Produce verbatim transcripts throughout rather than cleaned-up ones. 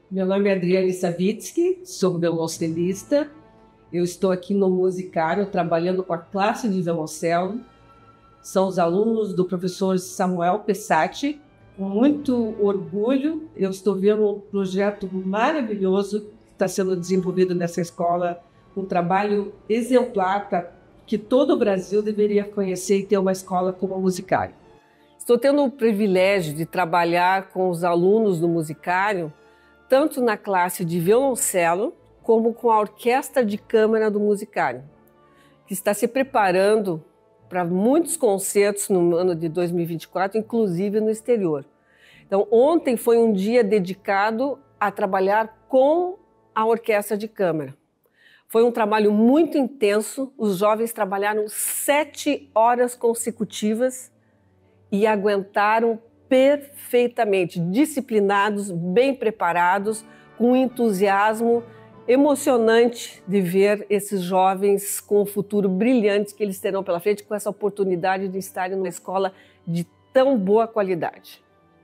Meu nome é Adriane Savitsky, sou violoncelista. Eu estou aqui no Musicário trabalhando com a classe de violoncelo. São os alunos do professor Samuel Pessati. Com muito orgulho, eu estou vendo um projeto maravilhoso que está sendo desenvolvido nessa escola, um trabalho exemplar para que todo o Brasil deveria conhecer e ter uma escola como a Musicário. Estou tendo o privilégio de trabalhar com os alunos do Musicário, tanto na classe de violoncelo, como com a orquestra de câmara do Musicário, que está se preparando para muitos concertos no ano de dois mil e vinte e quatro, inclusive no exterior. Então, ontem foi um dia dedicado a trabalhar com a orquestra de câmara. Foi um trabalho muito intenso, os jovens trabalharam sete horas consecutivas e aguentaram perfeitamente, disciplinados, bem preparados, com entusiasmo emocionante de ver esses jovens com o futuro brilhante que eles terão pela frente, com essa oportunidade de estarem numa escola de tão boa qualidade.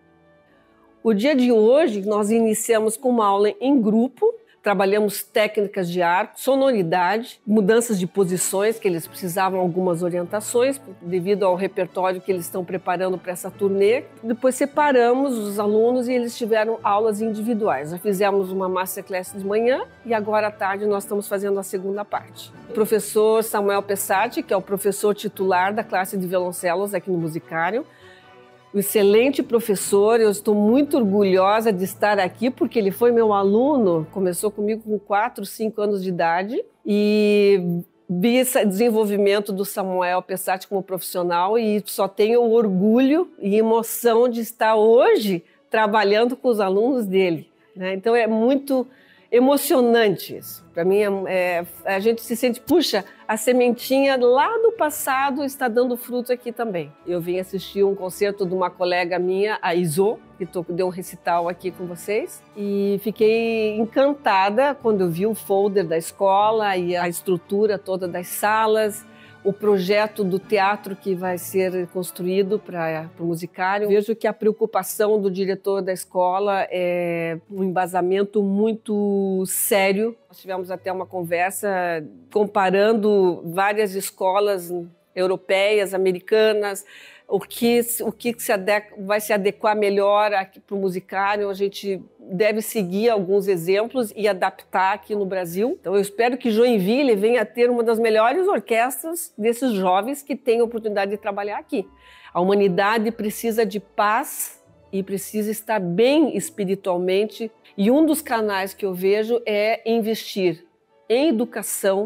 O dia de hoje nós iniciamos com uma aula em grupo, trabalhamos técnicas de arco, sonoridade, mudanças de posições, que eles precisavam algumas orientações devido ao repertório que eles estão preparando para essa turnê. Depois separamos os alunos e eles tiveram aulas individuais. Já fizemos uma masterclass de manhã e agora à tarde nós estamos fazendo a segunda parte. O professor Samuel Pessati, que é o professor titular da classe de violoncelos aqui no Musicário, um excelente professor, eu estou muito orgulhosa de estar aqui porque ele foi meu aluno, começou comigo com quatro, cinco anos de idade e vi esse desenvolvimento do Samuel Pessati como profissional e só tenho orgulho e emoção de estar hoje trabalhando com os alunos dele, né? Então é muito emocionante isso. Para mim, é, é, a gente se sente, puxa, a sementinha lá do passado está dando fruto aqui também. Eu vim assistir um concerto de uma colega minha, a Iso, que tô, deu um recital aqui com vocês, e fiquei encantada quando eu vi o folder da escola e a estrutura toda das salas, o projeto do teatro que vai ser construído para o Musicário. Vejo que a preocupação do diretor da escola é um embasamento muito sério. Nós tivemos até uma conversa comparando várias escolas europeias, americanas, o que, o que se adequa, vai se adequar melhor aqui para o Musicário. A gente deve seguir alguns exemplos e adaptar aqui no Brasil. Então eu espero que Joinville venha a ter uma das melhores orquestras desses jovens que têm a oportunidade de trabalhar aqui. A humanidade precisa de paz e precisa estar bem espiritualmente. E um dos canais que eu vejo é investir em educação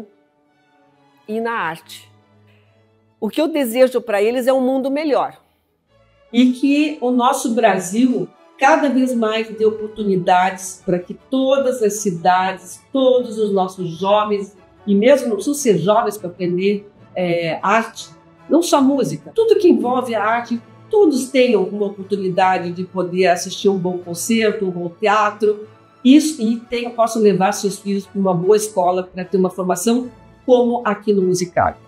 e na arte. O que eu desejo para eles é um mundo melhor. E que o nosso Brasil cada vez mais dê oportunidades para que todas as cidades, todos os nossos jovens, e mesmo não precisam ser jovens para aprender é, arte, não só música, tudo que envolve a arte, todos tenham uma oportunidade de poder assistir um bom concerto, um bom teatro, isso, e tenham, possam levar seus filhos para uma boa escola para ter uma formação como aqui no Musicário.